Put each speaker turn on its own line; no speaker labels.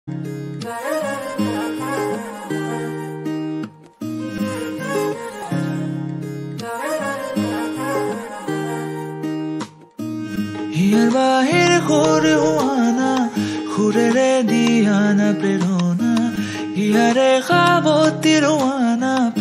here বাহির করে হুয়ানা খুরে দিয়ানা প্রেরণা হিয়ারে খাবতির হুয়ানা